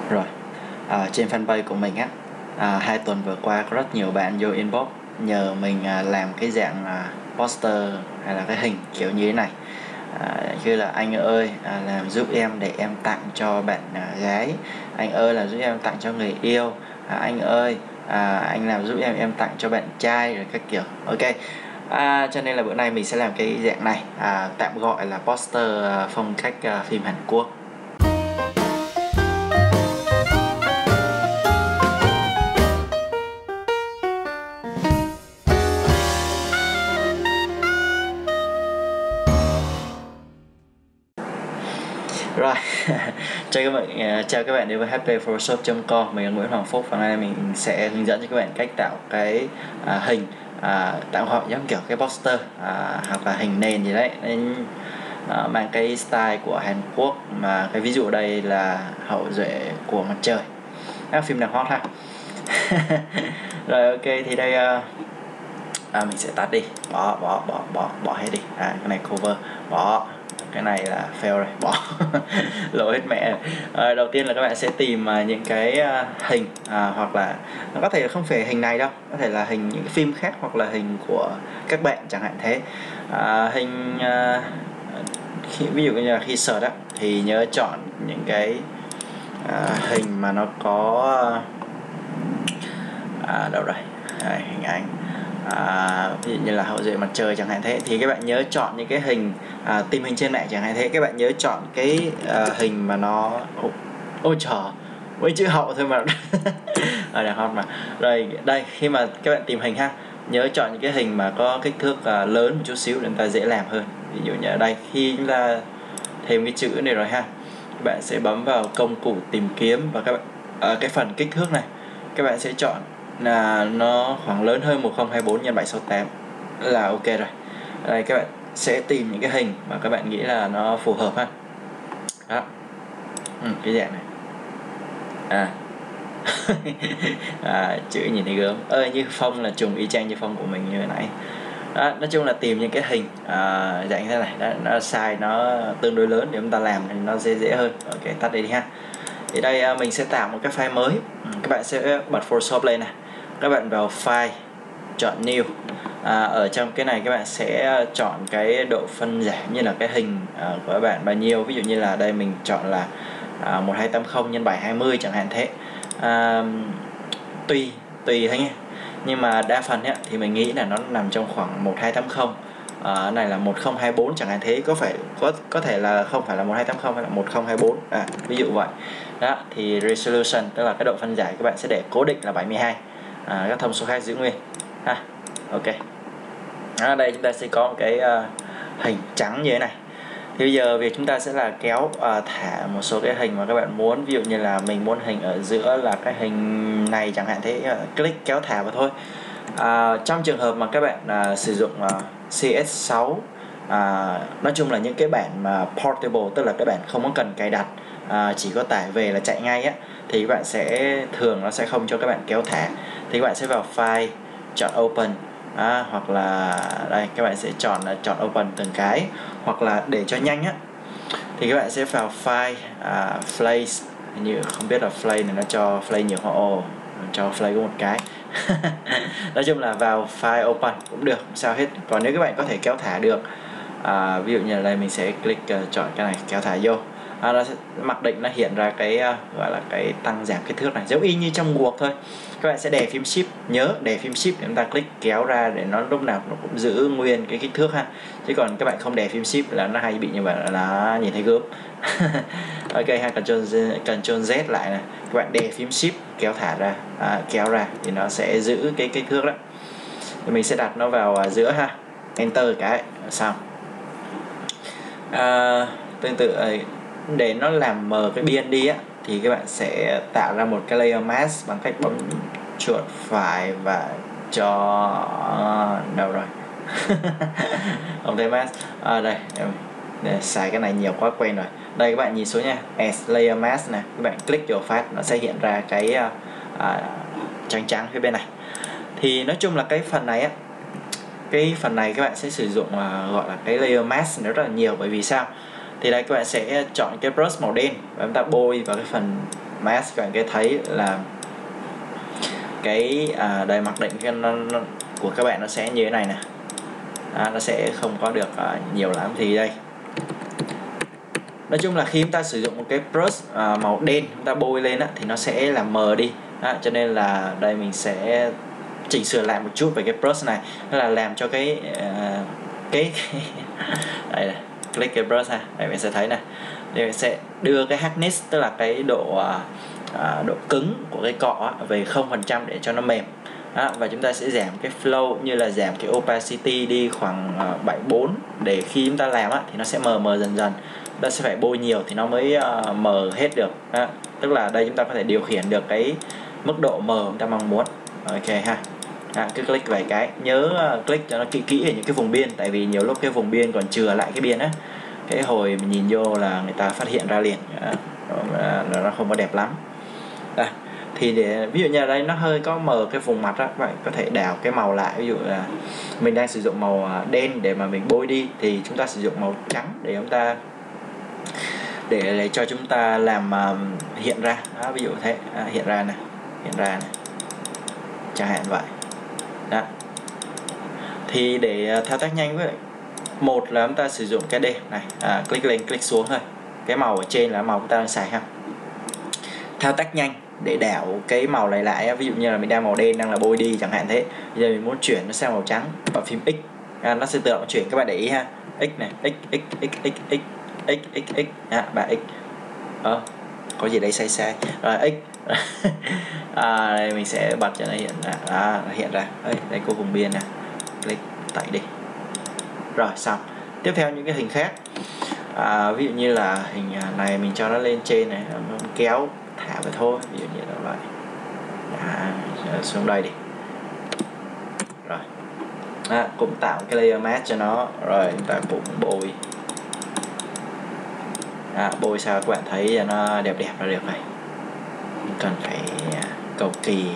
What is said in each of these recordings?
Rồi, trên fanpage của mình á, 2 tuần vừa qua có rất nhiều bạn vô inbox nhờ mình làm cái dạng poster hay là cái hình kiểu như thế này. Như là anh ơi, làm giúp em để em tặng cho bạn gái, anh ơi là giúp em tặng cho người yêu, anh ơi anh làm giúp em tặng cho bạn trai, rồi các kiểu. Ok, cho nên là bữa nay mình sẽ làm cái dạng này, tạm gọi là poster phong cách phim Hàn Quốc. Rồi, chào các bạn đến với hpphotoshop.com. Mình là Nguyễn Hoàng Phúc và hôm nay mình sẽ hướng dẫn cho các bạn cách tạo cái hình tạo gọi giống kiểu cái poster hoặc là hình nền gì đấy, mang cái style của Hàn Quốc, mà cái ví dụ đây là hậu duệ của mặt trời, phim đang hot ha. Rồi ok, thì đây mình sẽ tắt đi, bỏ hết đi, cái này cover, bỏ cái này là fail rồi, bỏ lộ hết mẹ rồi. Đầu tiên là các bạn sẽ tìm những cái hình, hoặc là nó có thể là không phải hình này đâu, có thể là hình những cái phim khác hoặc là hình của các bạn chẳng hạn thế. Ví dụ như là khi search á, thì nhớ chọn những cái hình mà nó có đâu rồi, hình ảnh, ví dụ như là hậu duệ mặt trời chẳng hạn thế, thì các bạn nhớ chọn những cái hình tìm hình trên mạng chẳng hạn thế. Các bạn nhớ chọn cái hình mà nó ôi trời, với chữ hậu thôi mà đang hot mà. Rồi đây, khi mà các bạn tìm hình ha, nhớ chọn những cái hình mà có kích thước lớn một chút xíu để chúng ta dễ làm hơn. Ví dụ như ở đây, khi chúng ta thêm cái chữ này rồi ha, các bạn sẽ bấm vào công cụ tìm kiếm và các bạn ở cái phần kích thước này các bạn sẽ chọn là nó khoảng lớn hơn 1024 x 768 là ok rồi. Đây, các bạn sẽ tìm những cái hình mà các bạn nghĩ là nó phù hợp ha. Đó, cái dạng này chữ nhìn thấy gớm, như phông là trùng y chang như phông của mình như hồi nãy. Đó, nói chung là tìm những cái hình dạng như thế này. Đó, nó size nó tương đối lớn để chúng ta làm thì nó dễ hơn. Ok, tắt đi ha. Thì đây mình sẽ tạo một cái file mới. Các bạn sẽ bật Photoshop lên này, các bạn vào file, chọn new. Ở trong cái này các bạn sẽ chọn cái độ phân giải như là cái hình của các bạn bao nhiêu. Ví dụ như là đây mình chọn là 1280 x 720 chẳng hạn thế. Tùy thôi nhé, nhưng mà đa phần ấy, thì mình nghĩ là nó nằm trong khoảng 1280. Này là 1024 chẳng hạn thế, có thể là không phải là 1280 hay là 1024, ví dụ vậy. Đó, thì resolution tức là cái độ phân giải các bạn sẽ để cố định là 72, các thông số khác giữ nguyên ha. Ok, đây chúng ta sẽ có một cái hình trắng như thế này. Thì bây giờ việc chúng ta sẽ là kéo thả một số cái hình mà các bạn muốn. Ví dụ như là mình muốn hình ở giữa là cái hình này chẳng hạn thế, click kéo thả vào thôi. Trong trường hợp mà các bạn sử dụng CS6, nói chung là những cái bản mà portable, tức là các bạn không có cần cài đặt, chỉ có tải về là chạy ngay á, thì các bạn sẽ thường nó sẽ không cho các bạn kéo thả. Thì các bạn sẽ vào file, chọn open, hoặc là đây các bạn sẽ chọn open từng cái, hoặc là để cho nhanh á thì các bạn sẽ vào file, place, như không biết là play này nó cho play nhiều không, cho play có một cái nói chung là vào file open cũng được, không sao hết. Còn nếu các bạn có thể kéo thả được, ví dụ như là đây mình sẽ click chọn cái này kéo thả vô, nó sẽ mặc định nó hiện ra cái gọi là cái tăng giảm kích thước này, giống y như trong Word thôi. Các bạn sẽ đè phím shift, nhớ đè phím shift để chúng ta click kéo ra để nó lúc nào nó cũng giữ nguyên cái kích thước ha. Chứ còn các bạn không đè phím shift là nó hay bị như vậy, là nhìn thấy gớm ok ha. Ctrl Z lại này, các bạn đè phím shift kéo thả ra, kéo ra thì nó sẽ giữ cái kích thước đó. Thì mình sẽ đặt nó vào giữa ha, enter cái xong. Tương tự để nó làm mờ cái BND á, thì các bạn sẽ tạo ra một cái layer mask bằng cách bấm chuột phải và cho đâu rồi không thấy mask, đây để xài cái này nhiều quá quen rồi. Đây các bạn nhìn xuống nha, as layer mask này, các bạn click vào phát nó sẽ hiện ra cái trắng trắng phía bên này. Thì nói chung là cái phần này á, cái phần này các bạn sẽ sử dụng gọi là cái layer mask rất là nhiều. Bởi vì sao? Thì đây các bạn sẽ chọn cái brush màu đen và chúng ta bôi vào cái phần mask, các bạn cái thấy là cái đây mặc định cái nó của các bạn nó sẽ như thế này nè. Nó sẽ không có được nhiều lắm. Thì đây, nói chung là khi chúng ta sử dụng một cái brush màu đen chúng ta bôi lên thì nó sẽ làm mờ đi. Cho nên là đây mình sẽ chỉnh sửa lại một chút về cái brush này, đó là làm cho cái đây này, click cái brush này, đây mình sẽ thấy này, mình sẽ đưa cái hardness, tức là cái độ cứng của cái cọ về 0% để cho nó mềm. Và chúng ta sẽ giảm cái flow cũng như là giảm cái opacity đi khoảng 74, để khi chúng ta làm thì nó sẽ mờ dần dần. Ta sẽ phải bôi nhiều thì nó mới mờ hết được. Tức là đây chúng ta có thể điều khiển được cái mức độ mờ chúng ta mong muốn. Ok ha. Cứ click vài cái, nhớ click cho nó kỹ ở những cái vùng biên, tại vì nhiều lúc cái vùng biên còn chừa lại cái biên á, cái hồi mình nhìn vô là người ta phát hiện ra liền, nó không có đẹp lắm. Thì để ví dụ như ở đây nó hơi có mờ cái vùng mặt á, bạn có thể đảo cái màu lại. Ví dụ là mình đang sử dụng màu đen để mà mình bôi đi, thì chúng ta sử dụng màu trắng để chúng ta để cho chúng ta làm hiện ra. Ví dụ thế, hiện ra này, chẳng hạn vậy. Thì để thao tác nhanh, với một là chúng ta sử dụng cái D này, click lên click xuống thôi, cái màu ở trên là màu chúng ta đang xài ha. Thao tác nhanh để đảo cái màu này lại, ví dụ như là mình đang màu đen đang là bôi đi chẳng hạn thế, bây giờ mình muốn chuyển nó sang màu trắng, bấm phím X, nó sẽ tự động chuyển, các bạn để ý ha. X này, x 3x. Có gì đây sai rồi, x. Đây mình sẽ bật cho nó hiện ra, hiện ra đây có vùng biên nè, click tẩy đi. Rồi xong. Tiếp theo những cái hình khác, ví dụ như là hình này mình cho nó lên trên này, kéo thả về thôi, ví dụ như là vậy. Xuống đây đi. Rồi, cũng tạo cái layer mask cho nó. Rồi chúng ta cũng bôi, bôi sao các bạn thấy nó đẹp là được này, không cần phải cầu kỳ.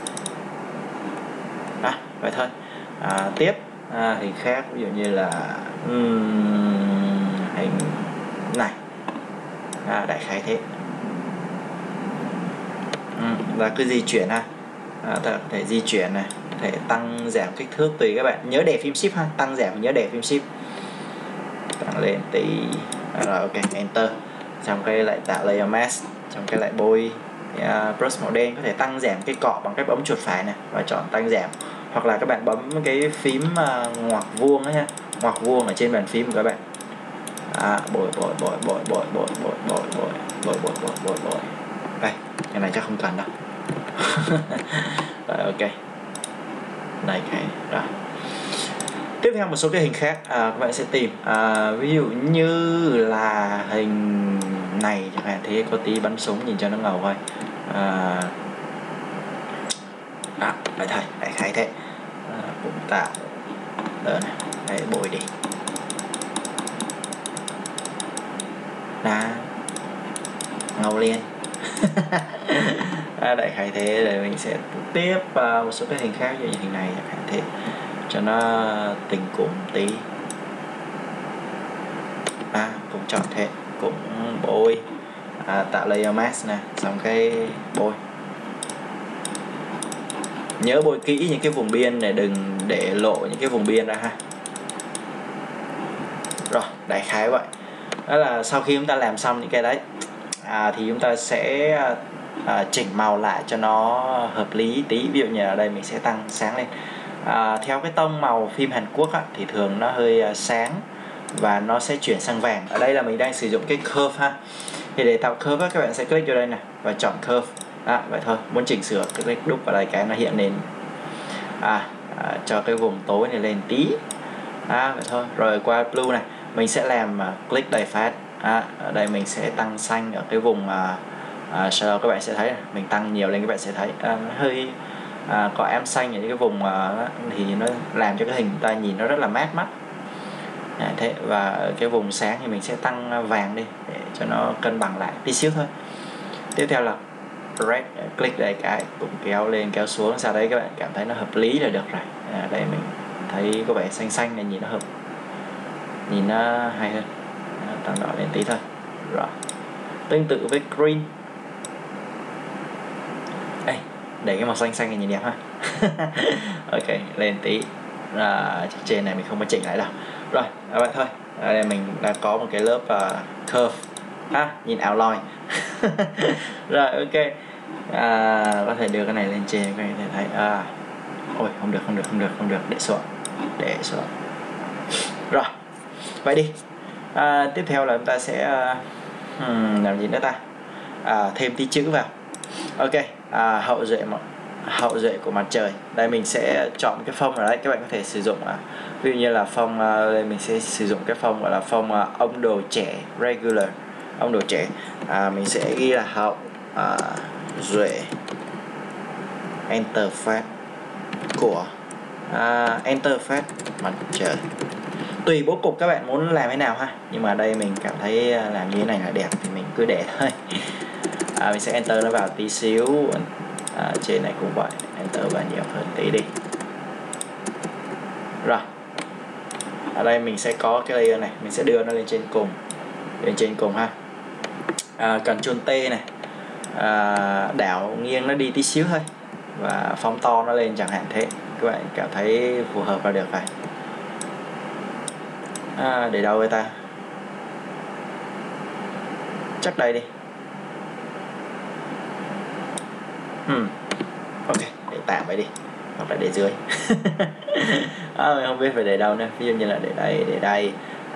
Vậy thôi. Tiếp hình khác, ví dụ như là hình này, đại khái thế. Và cứ di chuyển ta có thể di chuyển này, có thể tăng giảm kích thước tùy các bạn, nhớ để phím shift ha, tăng giảm nhớ để phím shift, tăng lên tí. Rồi ok, enter. Xong cái lại tạo layer mask, xong cái lại bôi brush màu đen, có thể tăng giảm cái cọ bằng cách bấm chuột phải này và chọn tăng giảm, hoặc là các bạn bấm cái phím ngoặc vuông ấy ha, ngoặc vuông ở trên bàn phím của các bạn. Bôi. Đây, cái này chắc không cần đâu. Rồi ok. Này cái rồi. Tiếp theo một số cái hình khác, các bạn sẽ tìm ví dụ như là hình này chẳng hạn thế, có tí bắn súng nhìn cho nó ngầu thôi. Vậy thôi, đại khái thế. Cũng tạo này, đây bôi đi. Ngầu liền. Đại khái thế. Rồi mình sẽ tiếp một số cái hình khác, như hình này chẳng hạn thế, cho nó tình cùng tí. Cũng chọn thế, cũng bôi, tạo layer mask nè, xong cái bôi. Nhớ bôi kỹ những cái vùng biên này, đừng để lộ những cái vùng biên ra ha. Rồi, đại khái vậy. Đó là sau khi chúng ta làm xong những cái đấy, thì chúng ta sẽ chỉnh màu lại cho nó hợp lý tí. Ví dụ như ở đây mình sẽ tăng sáng lên. Theo cái tông màu phim Hàn Quốc thì thường nó hơi sáng và nó sẽ chuyển sang vàng. Ở đây là mình đang sử dụng cái curve ha. Thì để tạo curve các bạn sẽ click vô đây này và chọn curve. Vậy thôi, muốn chỉnh sửa click đúc vào đây cái nó hiện lên. Cho cái vùng tối này lên tí. Vậy thôi. Rồi qua blue này, mình sẽ làm click đầy phát. Ở đây mình sẽ tăng xanh ở cái vùng shadow, các bạn sẽ thấy này. Mình tăng nhiều lên các bạn sẽ thấy hơi có ám xanh ở những cái vùng thì nó làm cho cái hình ta nhìn nó rất là mát mắt. Thế, và ở cái vùng sáng thì mình sẽ tăng vàng đi để cho nó cân bằng lại tí xíu thôi. Tiếp theo là red, click đây cái cũng kéo lên kéo xuống, sau đấy các bạn cảm thấy nó hợp lý là được rồi. Đây mình thấy có vẻ xanh xanh này, nhìn nó hợp, nhìn nó hay hơn. Tăng đỏ lên tí thôi. Rồi, tương tự với green, để cái màu xanh xanh này nhìn đẹp ha. Ok, lên tí. Trên này mình không có chỉnh lại đâu. Rồi, các bạn thôi. Đây mình đã có một cái lớp curve ha, nhìn outline. Rồi, ok. Có thể đưa cái này lên trên, các bạn có thể thấy ôi không được, để xuống. Rồi, vậy đi. Tiếp theo là chúng ta sẽ làm gì nữa ta? Thêm tí chữ vào. Ok, hậu duệ của mặt trời. Đây mình sẽ chọn cái phông ở đây, các bạn có thể sử dụng ví dụ như là phông đây mình sẽ sử dụng cái phông gọi là phông ông đồ trẻ regular, ông đồ trẻ. Mình sẽ ghi là hậu duệ enter phát của enter phát mặt trời. Tùy bố cục các bạn muốn làm thế nào ha, nhưng mà đây mình cảm thấy làm như thế này là đẹp thì mình cứ để thôi. Mình sẽ enter nó vào tí xíu. Trên này cũng vậy, enter vào nhiều hơn tí đi. Rồi, ở đây mình sẽ có cái layer này, mình sẽ đưa nó lên trên cùng ha. Ctrl T này, đảo nghiêng nó đi tí xíu thôi và phóng to nó lên chẳng hạn thế, các bạn cảm thấy phù hợp là được rồi. Để đâu vậy ta? Chắc đây đi. Ok, để tạm vậy đi, hoặc là để dưới. Mình không biết phải để đâu nữa, ví dụ như là để đây,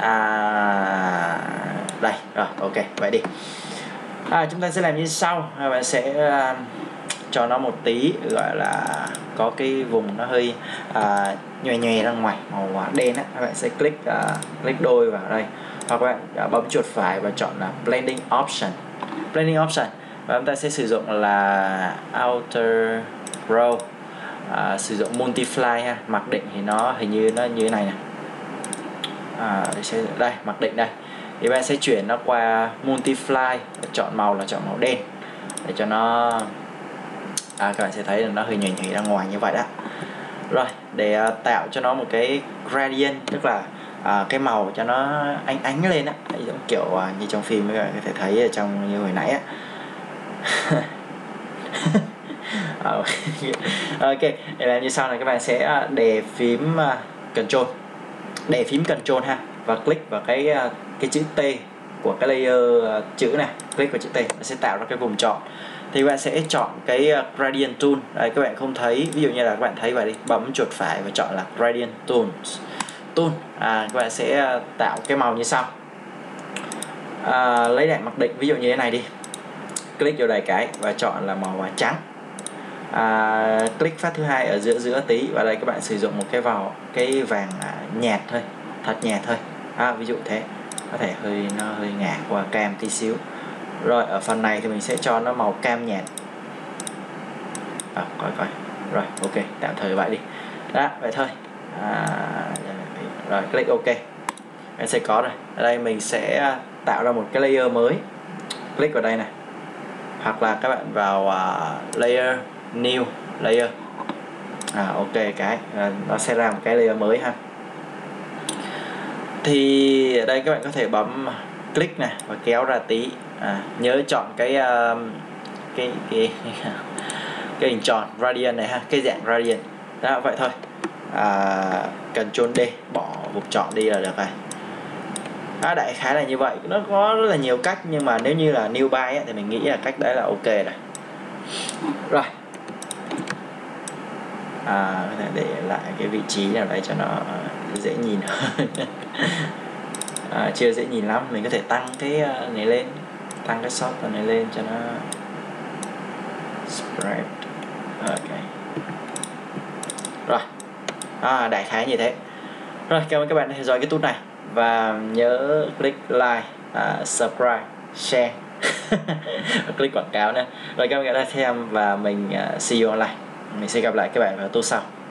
đây, rồi ok, vậy đi. Chúng ta sẽ làm như sau, các bạn sẽ cho nó một tí gọi là có cái vùng nó hơi nhòe ra ngoài màu đen á, các bạn sẽ click đôi vào đây, hoặc các bạn bấm chuột phải và chọn là blending option, và chúng ta sẽ sử dụng là outer row, sử dụng multiply ha. Mặc định thì nó hình như nó như thế này nè. Đây mặc định đây thì bạn sẽ chuyển nó qua multiply, chọn màu là chọn màu đen để cho nó các bạn sẽ thấy là nó hơi nhòe ra ngoài như vậy đó. Rồi, để tạo cho nó một cái gradient, tức là cái màu cho nó ánh lên á, giống kiểu như trong phim các bạn có thể thấy ở trong như hồi nãy á. Ok, để làm như sau này, các bạn sẽ đề phím Ctrl ha, và click vào cái chữ T của cái layer chữ này, click vào chữ T, nó sẽ tạo ra cái vùng chọn. Thì các bạn sẽ chọn cái gradient tool. Đây, các bạn không thấy, ví dụ như là các bạn thấy vậy đi, bấm chuột phải và chọn là gradient tool. Các bạn sẽ tạo cái màu như sau. Lấy lại mặc định, ví dụ như thế này đi, click vào đây cái và chọn là màu trắng. Click phát thứ hai ở giữa tí, và đây các bạn sử dụng một cái vàng nhạt thôi, thật nhạt thôi. Ví dụ thế, có thể nó hơi ngả qua cam tí xíu. Rồi ở phần này thì mình sẽ cho nó màu cam nhạt. Coi. Rồi ok, tạm thời vậy đi. Đó, vậy thôi. Rồi click ok, em sẽ có rồi. Ở đây mình sẽ tạo ra một cái layer mới, click vào đây này, hoặc là các bạn vào layer, new layer. Ok, cái nó sẽ ra một cái layer mới ha. Thì ở đây các bạn có thể bấm click này và kéo ra tí. Nhớ chọn cái hình tròn gradient này ha, cái dạng gradient. Đó, vậy thôi. Ctrl D, bỏ vùng chọn đi là được rồi. Đại khái là như vậy. Nó có rất là nhiều cách, nhưng mà nếu như là newbie thì mình nghĩ là cách đấy là ok rồi. Rồi, có thể để lại cái vị trí nào đấy cho nó dễ nhìn hơn. Chưa dễ nhìn lắm, mình có thể tăng cái này lên, tăng cái sort này lên cho nó spread. Ok. Rồi, đại khái như thế. Rồi, cảm ơn các bạn đã theo dõi cái tool này, và nhớ click like, subscribe, share, click quảng cáo nữa. Rồi, cảm ơn các bạn đã xem, và mình see you online. Mình sẽ gặp lại các bạn vào tool sau.